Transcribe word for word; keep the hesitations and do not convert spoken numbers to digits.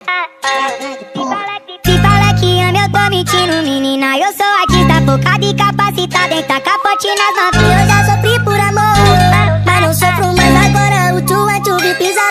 Se fala que ama, eu tô mentindo, menina. Eu sou artista focada e capacitada em tacar forte nas novinhas. Eu já sofri